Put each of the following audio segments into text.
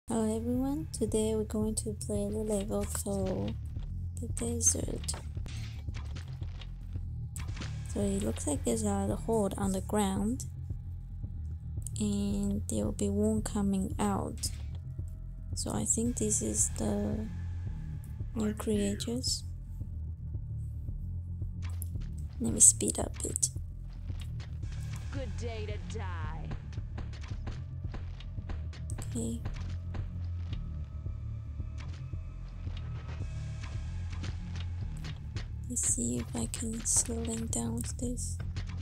Hello everyone, today we're going to play the level called The Desert. So it looks like there's a horde underground and there will be one coming out. So I think this is the new creatures. Let me speed up a bit. Good day to die. Okay. Let's see if I can slow them down with this.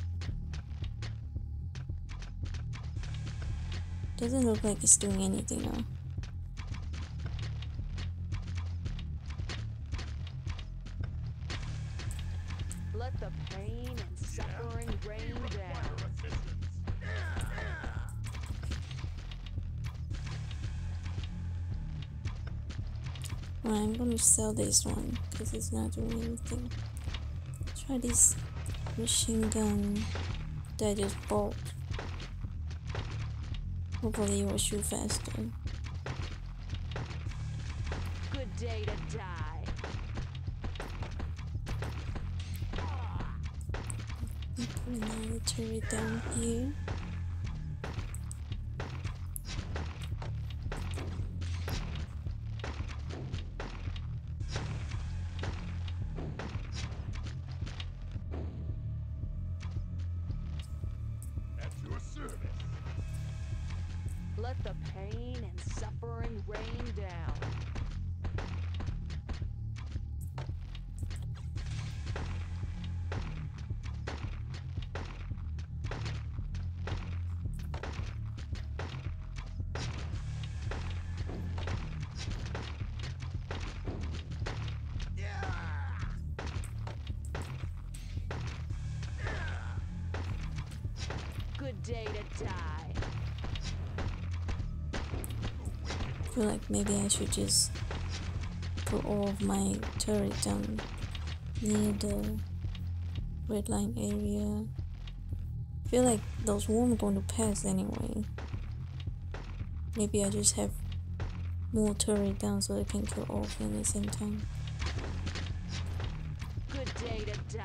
Doesn't look like it's doing anything now. Let the pain and suffering rain down. Well, I'm gonna sell this one because it's not doing anything. Try this machine gun that I just bought. Hopefully it will shoot faster. Good day to die. Put another turret down here. At your service. Let the pain and suffering rain down. Good day to die. I feel like maybe I should just put all of my turret down near the red line area. I feel like those won't going to pass anyway. Maybe I just have more turret down so they can kill all of them at the same time. Good day to die.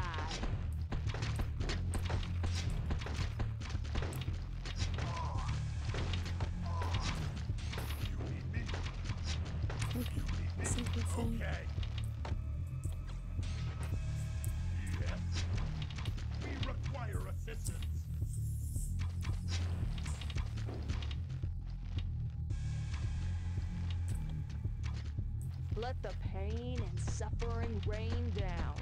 You need me? Okay, I think we're fine. Okay. Yes. We require assistance. Let the pain and suffering rain down.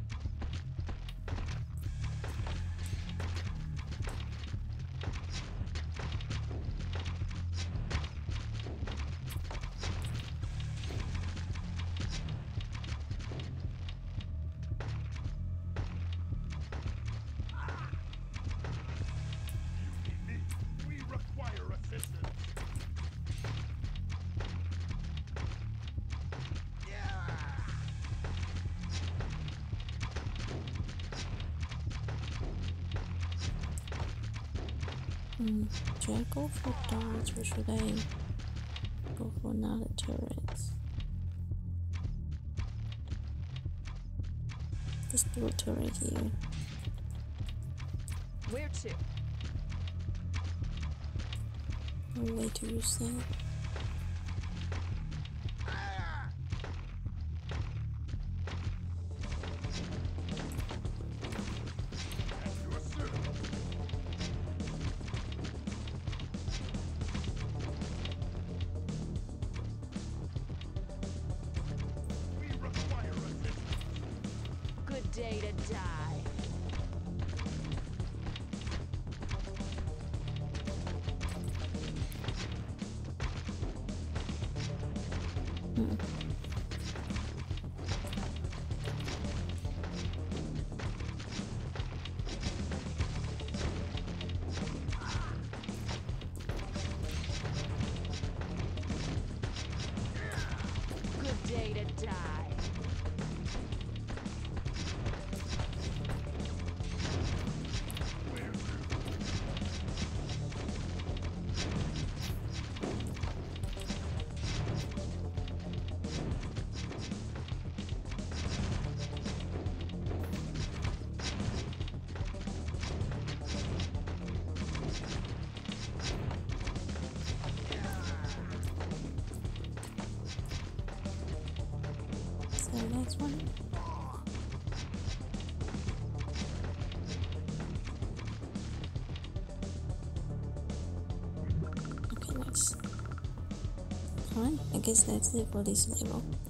You need me? We require assistance. Should I go for darts or should I go for another turret? Let's do a turret here. Where to? No way to use that. At your service. We require assistance. Good day to die. Good day to die. last one. Okay, nice. Alright, I guess that's it for this level.